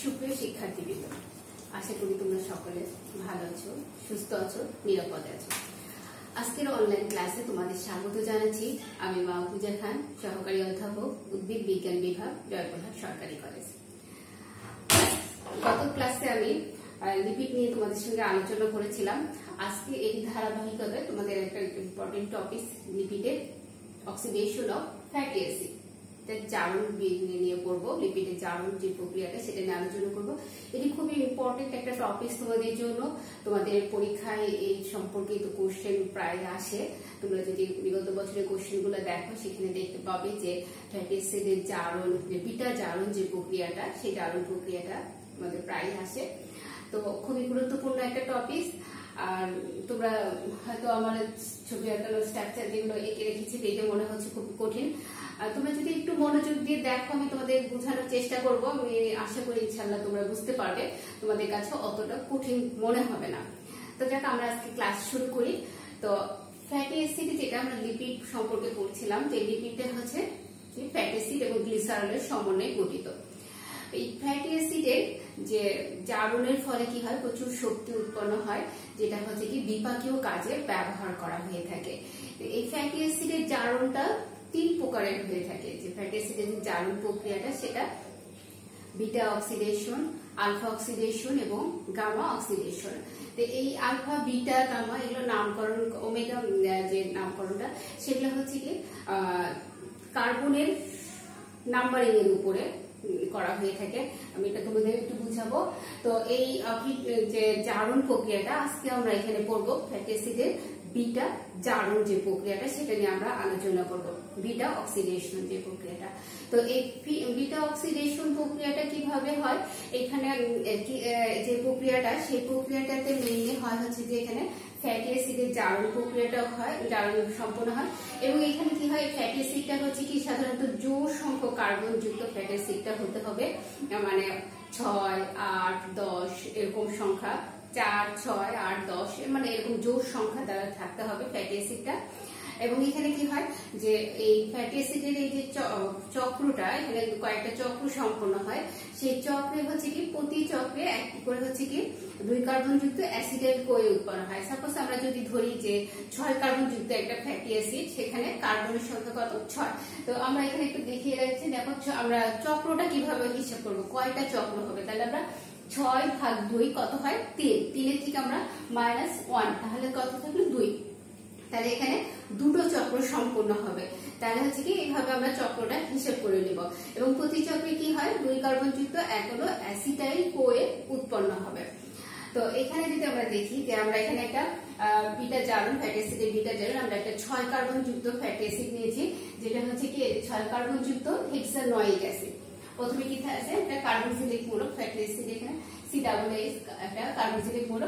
সুপ্রিয় শিক্ষার্থীবৃন্দ, আশা করি তোমরা সকলে ভালো আছো, সুস্থ আছো, নিরাপদে আছো। আজকের অনলাইন ক্লাসে তোমাদের স্বাগত জানাচ্ছি। আমি মাহফুজা খান, সহকারী অধ্যাপক, উদ্ভিদ বিজ্ঞান বিভাগ, জয়পুরহাট সরকারি কলেজ। গত ক্লাসে আমি লিপিড নিয়ে তোমাদের সঙ্গে আলোচনা করেছিলাম। আজকে এই ধারাবাহিকতায় তোমাদের একটা ইম্পর্টেন্ট টপিক, লিপিডের অক্সিডেশন অফ ফ্যাটি অ্যাসিড, জারণ নিয়ে পড়বো। লিপিডের জারণ যে প্রক্রিয়াটা, সেটা নিয়ে আলোচনা করবো। এটি খুবই ইম্পর্টেন্ট একটা টপিক তোমাদের জন্য। তোমাদের পরীক্ষায় এই সম্পর্কিত কোশ্চেন প্রায় আসে। তোমরা যদি বিগত বছরের কোশ্চেন গুলো দেখো, সেখানে দেখতে পাবে যে ফ্যাটি অ্যাসিডের জারণ, যে বিটা জারণ যে প্রক্রিয়াটা, সেই জারণ প্রক্রিয়াটা আমাদের প্রায় আসে। তো খুবই গুরুত্বপূর্ণ একটা টপিক। আর তোমরা হয়তো আমার ছবি আঁকানো স্ট্রাকচার যেগুলো এঁকে রেখেছি, দেখে মনে হচ্ছে খুব কঠিন। তোমরা যদি একটু মনোযোগ দিয়ে দেখো, আমি তোমাদের বোঝানোর চেষ্টা করবো। আমি আশা করি ইনশাল্লাহ তোমরা বুঝতে পারবে, তোমাদের কাছে অতটা কঠিন মনে হবে না। তো যাক, আমরা আজকে ক্লাস শুরু করি। তো ফ্যাটি অ্যাসিড, যেটা আমরা লিপিড সম্পর্কে পড়ছিলাম, যে লিপিডটা হচ্ছে ফ্যাটি অ্যাসিড এবং গ্লিসারলের সমন্বয়ে গঠিত। এই ফ্যাটি অ্যাসিডের যে জারণের ফলে কি হয়, প্রচুর শক্তি উৎপন্ন হয়, যেটা হচ্ছে কি বিপাকীয় কাজে ব্যবহার করা হয়ে থাকে। এই ফ্যাটি অ্যাসিডের জারণটা তিন প্রকারের হয়ে থাকে। যে ফ্যাটি অ্যাসিডের যে জারণ প্রক্রিয়াটা, সেটা বিটা অক্সিডেশন, আলফা অক্সিডেশন এবং গামা অক্সিডেশন। তো এই আলফা, বিটা, গামা এগুলো নামকরণ, ওমেগা যে নামকরণটা, সেগুলো হচ্ছে কি কার্বনের নাম্বারিং এর উপরে করা হয়ে থাকে। আমি এটা তোমাদের একটু বুঝাবো। তো এই যে জারণ প্রক্রিয়াটা আজকে আমরা এখানে পড়বো। ফ্যাটি অ্যাসিডের বিটা জারণ যে প্রক্রিয়াটা, সেটা নিয়ে আমরা আলোচনা করব। বিটা অক্সিডেশন যে প্রক্রিয়াটা, তো এই বিটা অক্সিডেশন প্রক্রিয়াটা কিভাবে হয়, এখানে যে প্রক্রিয়াটা, সেই প্রক্রিয়াটাতে মেইনলি হয় হচ্ছে যে এখানে ফ্যাটি অ্যাসিডের জারণ প্রক্রিয়াটা হয়, জারণ সম্পন্ন হয়। এবং এখানে কি হয়, ফ্যাটি অ্যাসিডটা হচ্ছে কি সাধারণত জোড় সংখ্যক কার্বন যুক্ত ফ্যাটি অ্যাসিডটা হতে হবে, মানে 6, 8, 10 এরকম সংখ্যা, 4, 6, 8, 10 মানে এরকম জোড় সংখ্যা দ্বারা থাকতে হবে ফ্যাটি অ্যাসিডটা। এবং এখানে কি হয় যে এই ফ্যাটি অ্যাসিডের এই যে চক্রটা, এখানে কয়েকটা চক্র সম্পন্ন হয়। সেই চক্রে হচ্ছে কি প্রতি চক্রে একটি করে হচ্ছে কি 2 কার্বন যুক্ত অ্যাসিডের কোয়ে উৎপন্ন হয়। সাপোজ আমরা যদি ধরি যে 6 কার্বন যুক্ত একটা ফ্যাটি অ্যাসিড, সেখানে কার্বনের সংখ্যা কত, 6। তো আমরা এখানে একটু দেখিয়ে রাখছি, দেখো আমরা চক্রটা কিভাবে হিসাব করবো, কয়টা চক্র হবে। তাহলে আমরা 6/2 কত হয়, 3। 3 থেকে আমরা -1, তাহলে কত থাকলো, 2। তাহলে এখানে 2টো চক্র সম্পূর্ণ হবে। তাহলে হচ্ছে কি এইভাবে আমরা চক্রটা হিসেব করে নিব। এবং প্রতি চক্রে কি হয়, 2 কার্বন যুক্ত এক হলো অ্যাসিটাইল কোয়ে উৎপন্ন হবে। তো এখানে যদি আমরা দেখি যে আমরা এখানে একটা বিটা জারণ, ফ্যাটি অ্যাসিডের বিটা জারণ, আমরা একটা 6 কার্বন যুক্ত ফ্যাটি অ্যাসিড নিয়েছি, যেটা হচ্ছে কি 6 কার্বন যুক্ত হেক্সানোয়িক অ্যাসিড। প্রথমে কি আছে, একটা কার্বক্সিলিক মূলক ফ্যাটি অ্যাসিড, এখানে COOH একটা কার্বক্সিলিক মূলক,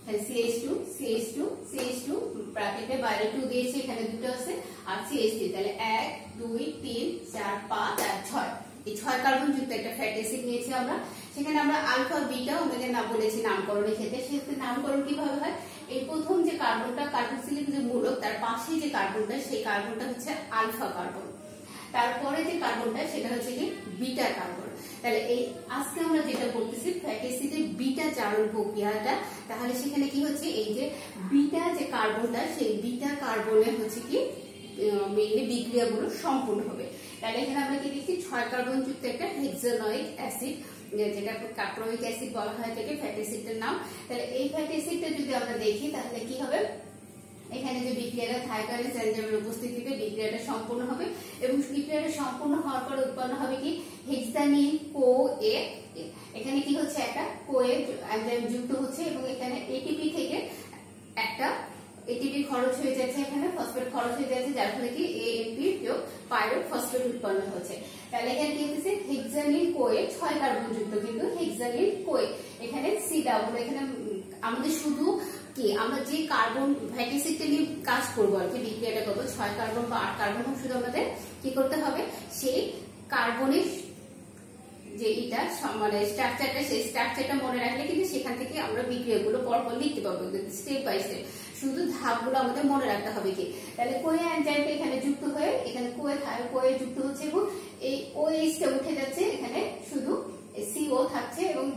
CH2 ব্র্যাকেটে বাইরে 2 দিয়েছি, এখানে দুটো আছে, আর CH3। তাহলে 1, 2, 3, 4, 5 আর 6, এই 6 কার্বন যুক্ত একটা ফ্যাটি অ্যাসিড নিয়েছি আমরা। সেখানে আমরা আলফা, বিটা, ওমেগা নাম বলেছি নামকরণের ক্ষেত্রে। সেক্ষেত্রে নামকরণ কিভাবে হয়, এই প্রথম যে কার্বনটা, কার্বক্সিলিক যে মূলক, তার পাশে যে কার্বনটা, সেই কার্বনটা হচ্ছে আলফা কার্বন। তারপরে যে কার্বনটা, সেটা হচ্ছে কি বিটা কার্বন। তাহলে এই আজকে আমরা যেটা বলতেছি ফ্যাটি অ্যাসিডের বিটা জারণ প্রক্রিয়াটা, তাহলে সেখানে কি হচ্ছে, এই যে বিটা যে কার্বনটা, সেই বিটা কার্বনের হচ্ছে কি মেইনলি বিক্রিয়াগুলো সম্পূর্ণ হবে। তাহলে এখানে আমরা কি দেখছি, 6 কার্বন যুক্ত একটা হেক্সানোয়িক অ্যাসিড, যেটা কার্বনিক অ্যাসিড বলা হয় থেকে ফ্যাটি অ্যাসিডের নাম। তাহলে এই ফ্যাটি অ্যাসিডটা যদি আমরা দেখি, তাহলে কি হবে, এখানে যে বিক্রিয়াটা থাইকাইনেজ এনজাইমের উপস্থিতিতে বিক্রিয়াটা সম্পূর্ণ হবে। এবং বিক্রিয়াটা সম্পূর্ণ হওয়ার পর উৎপন্ন হবে কি হেক্সানিল কোএ। এখানে কি হচ্ছে, একটা কোএ এনজাইম যুক্ত হচ্ছে, এবং এখানে এটিপি থেকে একটা এটিপি খরচ হয়ে যাচ্ছে, এখানে ফসফেট খরচ হয়ে যাচ্ছে, যার ফলে কি AMP যোগ পাইরোফসফেট উৎপন্ন হচ্ছে। তাহলে এখানে কি হচ্ছে, হেক্সানিল কোএ 6 কার্বন যুক্ত, কিন্তু হেক্সানিল কোএ এখানে C ডাবল। এখানে আমাদের শুধু কি আমরা যে কার্বন ফ্যাটি অ্যাসিডটা নিয়ে কাজ করবো আর কি, বিক্রিয়াটা করবো 6 কার্বন বা 8 কার্বন, শুধু আমাদের কি করতে হবে, সেই কার্বনের যে এটা মানে স্ট্রাকচারটা, সেই স্ট্রাকচারটা মনে রাখলে কিন্তু সেখান থেকে আমরা বিক্রিয়াগুলো পরপর লিখতে পারবো স্টেপ বাই স্টেপ। শুধু ধাপগুলো আমাদের মনে রাখতে হবে কি। তাহলে কোয়ে এনজাইমটা এখানে যুক্ত হয়ে, এখানে কোয়ে যুক্ত হচ্ছে, এবং এই OH টা উঠে যাচ্ছে, এখানে শুধু CO থাকছে, এবং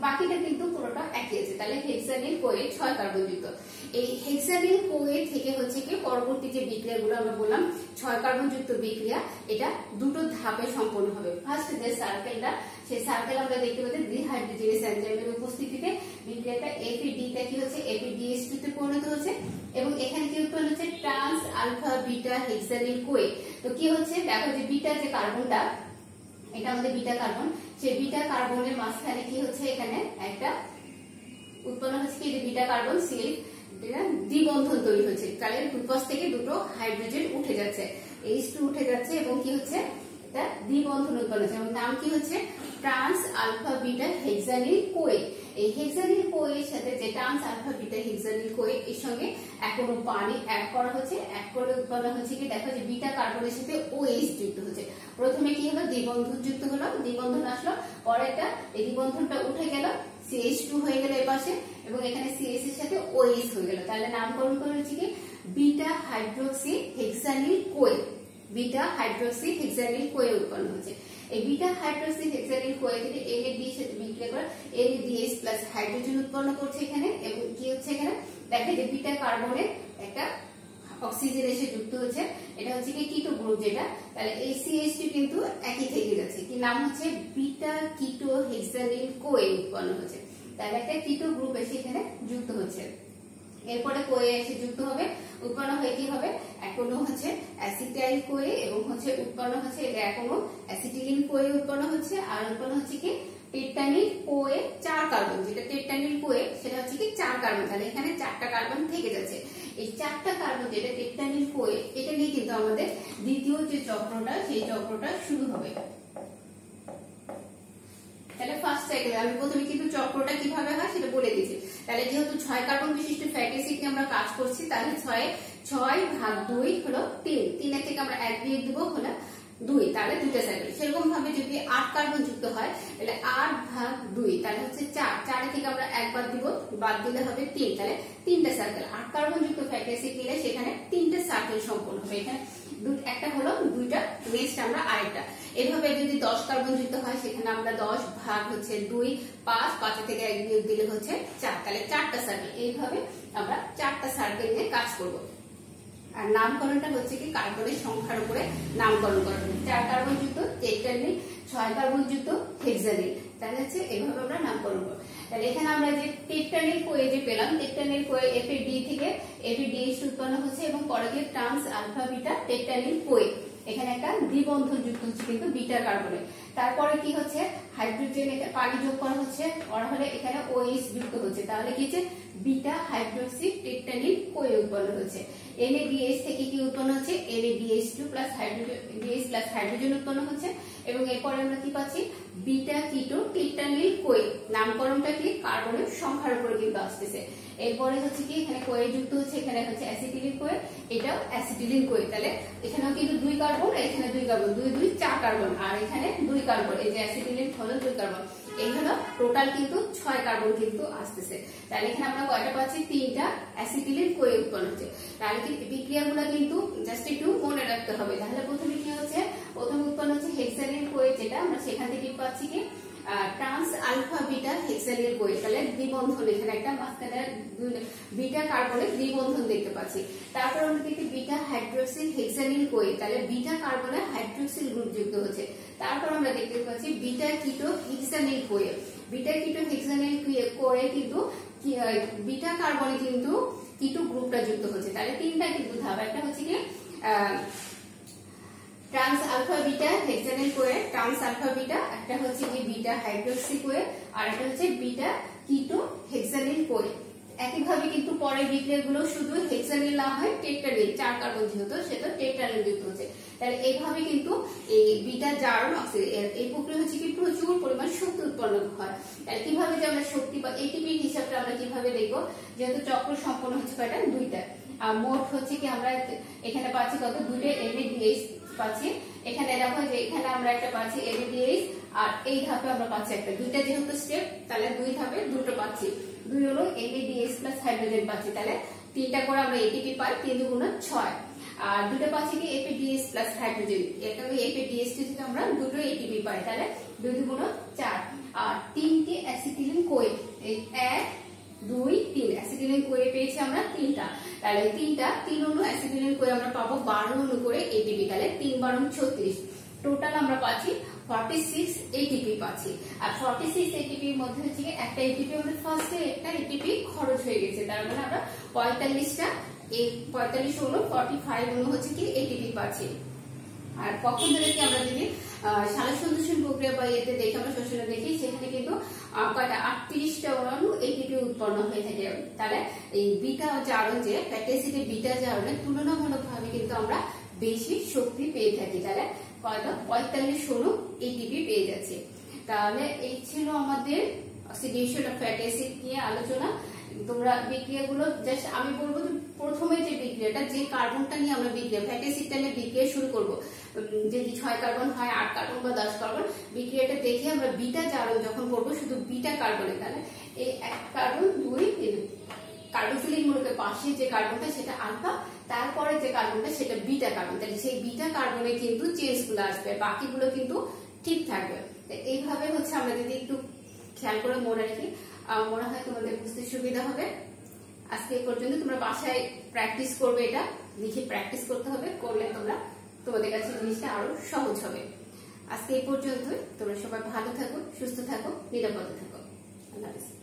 বাকিটা কিন্তু পুরোটা একই আছে। তাহলে হেক্সানিল কোয়ে 6 কার্বন যুক্ত। এই হেক্সানিল কোয়ে থেকে হচ্ছে কি পরবর্তী যে বিক্রিয়াগুলো আমরা বললাম 6 কার্বন যুক্ত বিক্রিয়া, এটা দুটো ধাপে সম্পন্ন হবে। ফার্স্ট যে সার্কেলটা, সেই সার্কেল আমরা দেখতে পাচ্ছি ডিহাইড্রোজেনেজ এনজাইমের উপস্থিতিতে বিক্রিয়াটা এপিডি টা কি হচ্ছে এপিডিএস2 তে পরিণত হচ্ছে এবং এখানে কি উৎপন্ন হচ্ছে trans alpha beta hexanyl CoA. তো কি হচ্ছে দেখো যে বিটা যে কার্বনটা, এটা আমাদের বিটা কার্বন, সেই বিটা কার্বনের মাঝখানে কি হচ্ছে এখানে একটা উৎপন্ন হচ্ছে কি বিটা কার্বন সিএল দ্বিবন্ধন তৈরি হচ্ছে। তাহলে দুপাশ থেকে দুটো হাইড্রোজেন উঠে যাচ্ছে, H2 উঠে যাচ্ছে এবং কি হচ্ছে এটা দ্বিবন্ধন উৎপন্ন হচ্ছে এবং নাম কি হচ্ছে trans alpha beta hexanyl CoA. এই হেক্সানিল কোয়ের সাথে যে trans alpha beta hexanyl CoA এর সঙ্গে এখনো পানি অ্যাড করা হচ্ছে, অ্যাড করে উৎপন্ন হচ্ছে কি দেখো যে বিটা কার্বনের সাথে OH যুক্ত হচ্ছে। প্রথমে কি হলো দ্বিবন্ধন যুক্ত হলো, দ্বিবন্ধন আসলো, পরে একটা এই দ্বিবন্ধনটা উঠে গেল, CH2 হয়ে গেল এই পাশে এবং এখানে CH এর সাথে OH হয়ে গেল। তাহলে নামকরণ করে হচ্ছে কি beta hydroxy hexanyl CoA, beta hydroxy hexanyl CoA উৎপন্ন হচ্ছে। এই বিটা হাইড্রোক্সি হেক্সানিল কোয়ে থেকে NAD এর সাথে বিক্রিয়া করে NADH প্লাস হাইড্রোজেন উৎপন্ন করছে এখানে এবং কি হচ্ছে এখানে দেখে যে বিটা কার্বনের একটা অক্সিজেন এসে যুক্ত হচ্ছে, এটা হচ্ছে কি কিটো গ্রুপ যেটা। তাহলে এই CH2 কিন্তু একই থেকে যাচ্ছে, কি নাম হচ্ছে বিটা কিটো হেক্সানিল কোয়ে উৎপন্ন হচ্ছে। তাহলে একটা কিটো গ্রুপ এসে এখানে যুক্ত হচ্ছে, এরপরে কোয়ে এসে যুক্ত হবে, উৎপন্ন হয়ে কি হবে এখনো হচ্ছে অ্যাসিটাইল কোয়ে এবং হচ্ছে উৎপন্ন হচ্ছে এটা এখনো অ্যাসিটিলিন কোয়ে উৎপন্ন হচ্ছে আর উৎপন্ন হচ্ছে কি টেট্রানিল কোয়ে 4 কার্বন, যেটা টেট্রানিল কোয়ে সেটা হচ্ছে কি 4 কার্বন। তাহলে এখানে 4টা কার্বন থেকে যাচ্ছে। এই 4টা কার্বন যেটা টেট্রানিল কোয়ে, এটা নিয়ে কিন্তু আমাদের দ্বিতীয় যে চক্রটা সেই চক্রটা শুরু হবে। তাহলে ফার্স্ট সাইকেল আমি প্রথমে কিন্তু চক্রটা কিভাবে হয় সেটা বলে দিয়েছি। তাহলে যেহেতু 6 কার্বন বিশিষ্ট ফ্যাটি অ্যাসিড নিয়ে আমরা কাজ করছি, তাহলে 6 ভাগ 2 হলো 3, 3 থেকে আমরা 1 দিয়ে দেব হলো 2, তাহলে দুটো সাইকেল। সেরকম ভাবে যদি 8 কার্বন যুক্ত হয় তাহলে 8 ভাগ 2 তাহলে হচ্ছে 4, 4 থেকে আমরা 1 বাদ দিব, বাদ দিলে হবে 3, তাহলে 3টা সার্কেল। 8 কার্বন যুক্ত ফ্যাটি অ্যাসিড নিলে সেখানে 3টে সার্কেল সম্পন্ন হবে। এখানে একটা হলো 2টা, নেক্সট আমরা আরেকটা। এভাবে যদি 10 কার্বন যুক্ত হয় সেখানে আমরা 10 ভাগ হচ্ছে 2, 5 থেকে 1 বিয়োগ দিলে হচ্ছে 4, তাহলে 4টা সার্কেল। এইভাবে আমরা 4টা সার্কেল নিয়ে কাজ করব। আর নামকরণটা হচ্ছে কি কার্বনের সংখ্যার উপরে নামকরণ করা হবে। 4 কার্বন যুক্ত টেট্রানিল, 6 কার্বন যুক্ত হেক্সানিল, তাহলে হচ্ছে এইভাবে আমরা নামকরণ করব। তাহলে এখানে আমরা যে টেট্রানিল কোয়ে যে পেলাম, টেট্রানিল কোয়ে FAD থেকে APDH উৎপন্ন হচ্ছে এবং পরে গিয়ে trans alpha beta tetranyl CoA, এখানে একটা দ্বিবন্ধন যুক্ত হচ্ছে কিন্তু বিটা কার্বনে। তারপরে কি হচ্ছে হাইড্রোজেন পানি যোগ করা হচ্ছে, করা হলে এখানে OH যুক্ত হচ্ছে, তাহলে কি হচ্ছে বিটা হাইড্রোক্সি টেট্রানিল কোয়ে উৎপন্ন হচ্ছে। NADH থেকে কি উৎপন্ন হচ্ছে NADH2 প্লাস হাইড্রোজেন উৎপন্ন হচ্ছে এবং এরপরে আমরা কি পাচ্ছি বিটা কিটো টেট্রানিল কোয়ে। নামকরণটা কি কার্বনের সংখ্যার উপরে কিন্তু আসতেছে। এরপরে হচ্ছে কি এখানে কোয়ে যুক্ত হচ্ছে, এখানে হচ্ছে অ্যাসিটিলিন কোয়ে, এটাও অ্যাসিটিলিন কোয়ে। তাহলে এখানেও কিন্তু 2 কার্বন, এখানে 2 কার্বন, 2 2 4 কার্বন আর এখানে 2 কার্বন, এই যে অ্যাসিটিলিন হলো 2 কার্বন, এই হলো টোটাল কিন্তু 6 কার্বন কিন্তু আসতেছে। তাহলে এখানে আমরা কয়টা পাচ্ছি 3টা অ্যাসিটিলিন কোয়ে উৎপন্ন হচ্ছে। তাহলে কি বিক্রিয়াগুলো কিন্তু জাস্ট একটু মনে রাখতে হবে। তাহলে প্রথমে কি হচ্ছে, প্রথমে উৎপন্ন হচ্ছে হেক্সানিল কোয়ে, যেটা আমরা সেখান থেকে পাচ্ছি কি trans alpha beta hexanyl CoA. তাহলে দ্বিবন্ধন এখানে একটা মাঝখানে বিটা কার্বনের দ্বিবন্ধন দেখতে পাচ্ছি। তারপর আমরা দেখি বিটা হাইড্রোক্সিল হেক্সানিল কোয়ে, তাহলে বিটা কার্বনে হাইড্রোক্সিল গ্রুপ যুক্ত হচ্ছে। তারপর আমরা দেখতে পাচ্ছি বিটা কিটো হেক্সানিল কোয়ে, বিটা কিটো হেক্সানিল কোয়ে কিন্তু বিটা কার্বনে কিন্তু কিটো গ্রুপটা যুক্ত হচ্ছে। তাহলে 3টা কিন্তু ধাপ, একটা হচ্ছে কি trans alpha beta hexanyl CoA, trans alpha beta, একটা হচ্ছে কি বিটা হাইড্রোক্সি কোয়ে আর একটা হচ্ছে বিটা কিটো হেক্সানিল কোয়ে। একইভাবে কিন্তু পরের বিক্রিয়াগুলো শুধু হেক্সানিল না হয় টেট্রানিল, 4 কার্বন যেহেতু সেটা টেট্রানিল যুক্ত হচ্ছে। তাহলে এইভাবে কিন্তু এই বিটা জারণ অক্সিজেন এই প্রক্রিয়া হচ্ছে কি প্রচুর পরিমাণ শক্তি উৎপন্ন হয়। তাহলে কিভাবে যে আমরা শক্তি বা এটিপির হিসাবটা আমরা কিভাবে দেখবো, যেহেতু চক্র সম্পন্ন হচ্ছে কয়টা 2টা, আর মোট হচ্ছে কি আমরা এখানে পাচ্ছি কত 2টা NADH পাচ্ছি। এখানে দেখো যে এখানে আমরা একটা পাচ্ছি NADH আর এই ধাপে আমরা পাচ্ছি একটা, 2টা যেহেতু স্টেপ তাহলে 2 ধাপে 2টো পাচ্ছি, 2 হলো NADH প্লাস হাইড্রোজেন পাচ্ছি। তাহলে 3টা করে আমরা ATP পাই, 3 × 6 আর 2টা পাচ্ছি কি APDH প্লাস হাইড্রোজেন, এটা APDH থেকে আমরা 2টো ATP পাই, তাহলে 2 × 4 আর 3টে অ্যাসিটিলিন কোয়ে, এই 1 2 3 অ্যাসিটিলিন কোয়ে পেয়েছি আমরা 3টা, তাহলে 3 অণু অ্যাসিটিলিন কোয়ে আমরা পাবো 12 অণু করে এটিপি, তাহলে 3 12 36, টোটাল আমরা পাচ্ছি 46 এটিপি পাচ্ছি। আর 46 এটিপি এর মধ্যে হচ্ছে একটা এটিপি আমাদের ফার্স্টে একটা এটিপি খরচ হয়ে গেছে, তার মানে আমরা 45টা এই 45 অণু 45 অণু হচ্ছে কি এটিপি পাচ্ছি। আর কখন ধরে কি আমরা যদি সালোকসংশ্লেষণ প্রক্রিয়া বা এতে দেখি, আমরা শোষণে দেখি, সেখানে কিন্তু কয়টা 38টা অণু এটিপি উৎপন্ন হয়ে থাকে। তাহলে এই বিটা জারণ যে ফ্যাটি অ্যাসিডের বিটা জারণে তুলনামূলকভাবে কিন্তু আমরা বেশি শক্তি পেয়ে থাকি, তাহলে কয়টা 45 অণু এটিপি পেয়ে যাচ্ছে। তাহলে এই ছিল আমাদের অক্সিডেশন অফ ফ্যাটি অ্যাসিড নিয়ে আলোচনা। তোমরা বিক্রিয়াগুলো জাস্ট আমি বলবো প্রথমে যে বিক্রিয়াটা, যে কার্বনটা নিয়ে আমরা বিক্রিয়া ফ্যাটি অ্যাসিডটা নিয়ে বিক্রিয়া শুরু করব, যদি 6 কার্বন হয় 8 কার্বন বা 10 কার্বন, বিক্রিয়াটা দেখে আমরা বিটা জারণ যখন করবো শুধু বিটা কার্বনে, তাহলে এই 1 কার্বন 2 কার্বক্সিলিক মূলকের পাশে যে কার্বনটা সেটা আলফা, তারপরে যে কার্বনটা সেটা বিটা কার্বন, তাহলে সেই বিটা কার্বনে কিন্তু চেঞ্জ গুলো আসবে, বাকিগুলো কিন্তু ঠিক থাকবে। এইভাবে হচ্ছে আমরা যদি একটু খেয়াল করে মনে রাখি, মনে হয় তোমাদের বুঝতে সুবিধা হবে। আজকে এই পর্যন্ত, তোমরা বাসায় প্র্যাকটিস করবে, এটা লিখে প্র্যাকটিস করতে হবে, করলে তোমাদের কাছে জিনিসটা আরো সহজ হবে। আজকে এই পর্যন্ত, তোমরা সবাই ভালো থাকো, সুস্থ থাকো, নিরাপদে থাকো। আল্লাহ হাফেজ।